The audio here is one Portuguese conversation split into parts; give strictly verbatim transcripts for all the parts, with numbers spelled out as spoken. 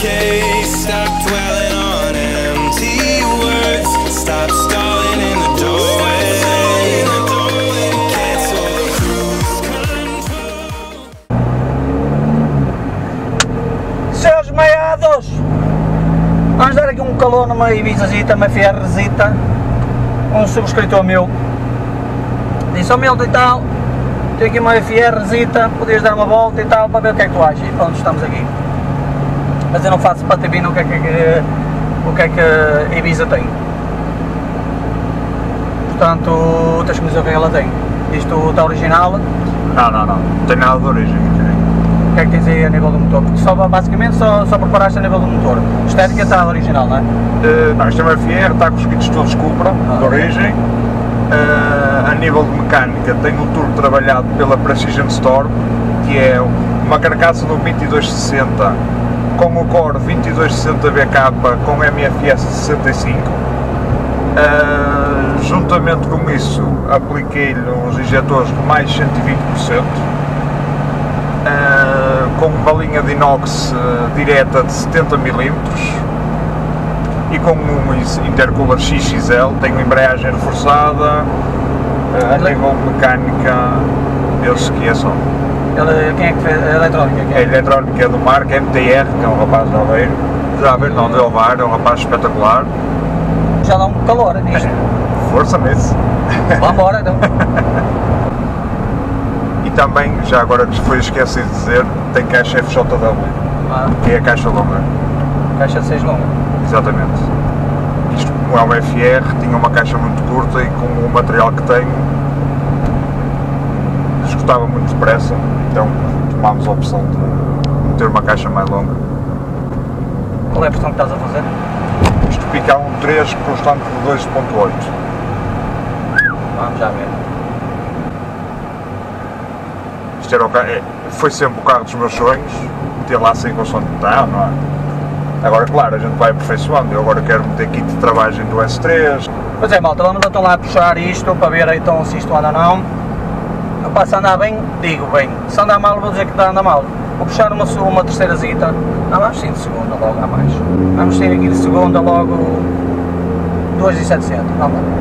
case, stop dwelling on empty words, stop stalling in the doorway, cancel the cruise control. Seus meiados, vamos dar aqui um calor numa Ibizazita, uma F Rzita. Um subscritor meu disse: ó meu e tal, tenho aqui uma F Rzita, podias dar uma volta e tal para ver o que é que tu achas. E pronto, estamos aqui. Mas eu não faço para ter vindo o que é que, o que, é que a Ibiza tem. Portanto, tens que me dizer o que é que ela tem. Isto está original? Não, não, não, não tem nada de origem. O que é que tens aí a nível do motor? Porque só, basicamente só, só preparaste a nível do motor. A estética está original, não é? Uh, não, isto é uma F R, está com os kits todos Cupra, ah, de origem. Uh, a nível de mecânica, tem um turbo trabalhado pela Precision Storm, que é uma carcaça do vinte e dois sessenta com o core vinte e dois sessenta B K com M F S sessenta e cinco. Uh, juntamente com isso, apliquei-lhe uns injetores de mais cento e vinte por cento. Uh, com uma linha de inox uh, direta de setenta milímetros e com um intercooler X X L, tenho embreagem reforçada, uh, a nível mecânica, penso que é só. Ele, quem é que fez? A eletrónica? É? A eletrónica é do Marco, M T R, que é um rapaz de Aveiro, de Aveiro não, de Ovar, é um rapaz espetacular. Já dá um calor nisto. Força nisso. Vamos embora então. Também, já agora que foi esquecido de dizer, tem caixa F J W, ah. que é a caixa longa. Caixa de seis longa. Exatamente. Isto, como é uma F R, tinha uma caixa muito curta e com o material que tenho, esgotava muito depressa, então tomámos a opção de ter uma caixa mais longa. Qual é a pressão que estás a fazer? Isto pica a um três constante de dois ponto oito. Vamos já ver. Isto era o carro, foi sempre o carro dos meus sonhos, meter lá sem consoante de botão, não é? Agora, claro, a gente vai aperfeiçoando, eu agora quero meter kit de travagem do S três. Pois é, malta, vamos então lá puxar isto para ver então se isto anda ou não. Eu passo a andar bem, digo bem, se andar mal vou dizer que está a andar mal. Vou puxar uma, uma terceira zita, não, vamos sim de segunda logo a mais. Vamos ter aqui de segunda logo dois mil e setecentos, vamos lá.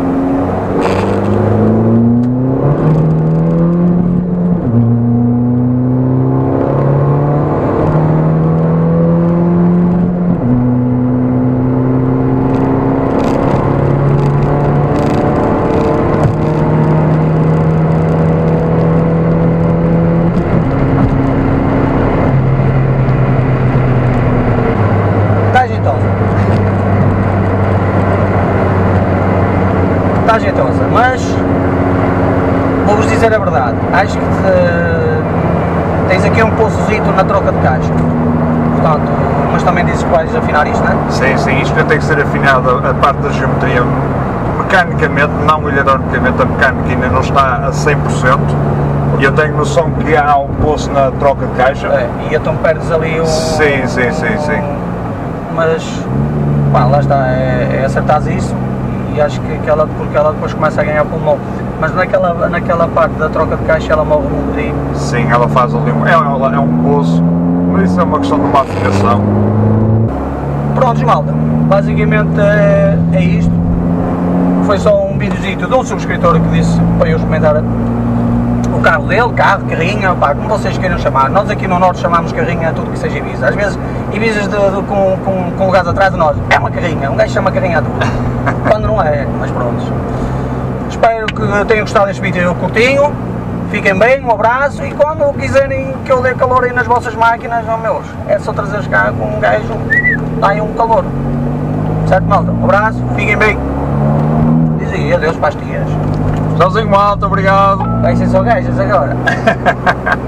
Está jeitosa, mas vou-vos dizer a verdade, acho que te, tens aqui um poçozito na troca de caixa, portanto, mas também dizes que vais afinar isto, não é? Sim, sim, isto tem que ser afinado, a parte da geometria, mecanicamente, não eletronicamente, a mecânica ainda não está a cem por cento, e eu tenho noção que há um poço na troca de caixa. É, e então perdes ali o... Sim, sim, sim, sim. Mas, pá, lá está, é, é acertares isso. E acho que, que ela, porque ela depois começa a ganhar pulmão, mas naquela, naquela parte da troca de caixa ela morre um bocadinho. Sim, ela faz ali um, é, é um poço, mas isso é uma questão de uma afinação. Prontos, malta, basicamente é, é isto. Foi só um videozito de um subscritor que disse para eu experimentar o carro dele, carro, carrinha, pá, como vocês queiram chamar. Nós aqui no Norte chamamos carrinha a tudo que seja Ibiza. Às vezes Ibizas de, de, com, com, com o gás atrás de nós, é uma carrinha, um gajo chama carrinha a tudo. Quando não é, mas pronto. Espero que tenham gostado deste vídeo curtinho, fiquem bem, um abraço e quando quiserem que eu dê calor aí nas vossas máquinas, oh meus, é só trazer cá com um gajo, dá aí um calor. Certo, malta? Um abraço, fiquem bem. Diz aí, adeus para as tias. Tchauzinho, malta, obrigado. Vai ser só gajas agora.